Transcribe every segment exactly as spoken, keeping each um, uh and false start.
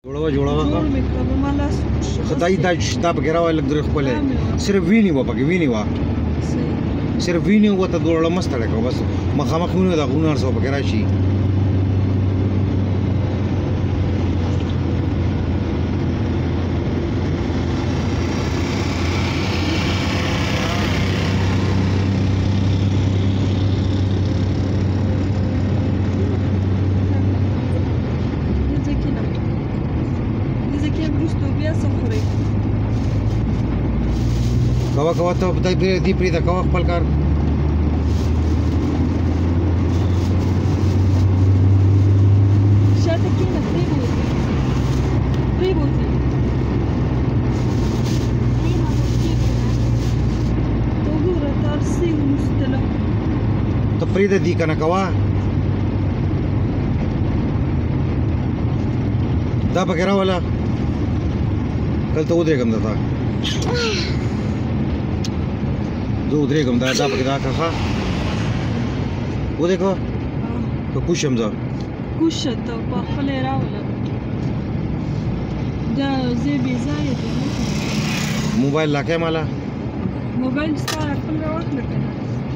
جوړه جوړه جوړ مې کړه مالا خدای دا دا بغیر ولا درې خپل صرف ویني و پکې ویني و صرف ویني و ته دوړه مستړه کو بس مخامخ ویني دا غونار سو پکې راشي کوا کوا ته دای پری دی پری دا کوا خپل کار شاته کې نه پری بوزي پری بوزي تو ګوره تر سي مستله ته پری دی کنه کوا دا بغیر ولا کل ته ودرې کوم دا دو درې کوم دا دا پکې دا ښه و دیکھو په کوشم ځه کوشه ته په خپل راوله دا زه بي ځای ته موبایل لاکه مالا موبایل ستاره خپل راوخله کنه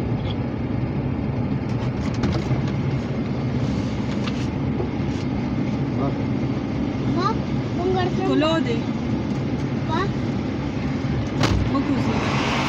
ها څنګه کولو دی ها وګورئ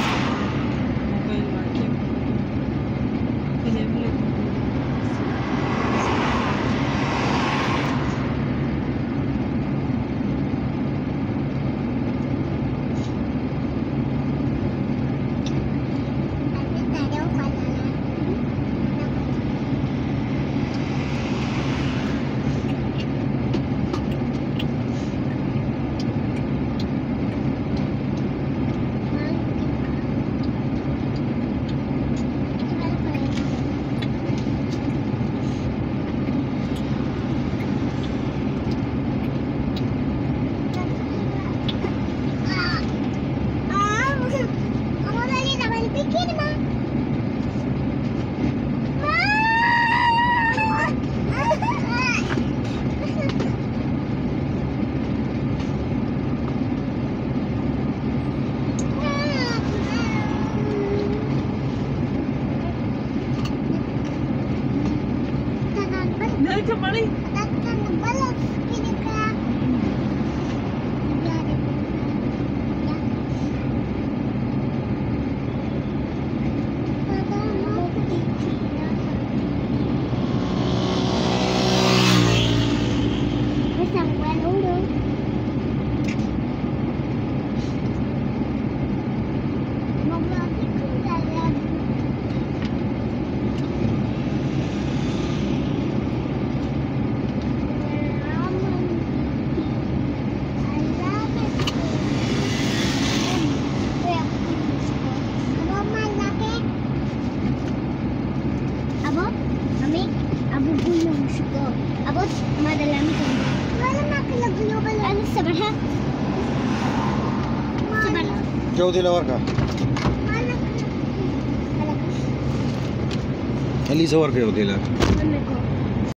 Kembali. Jauh di luar kah? Elisa warga jauh di luar.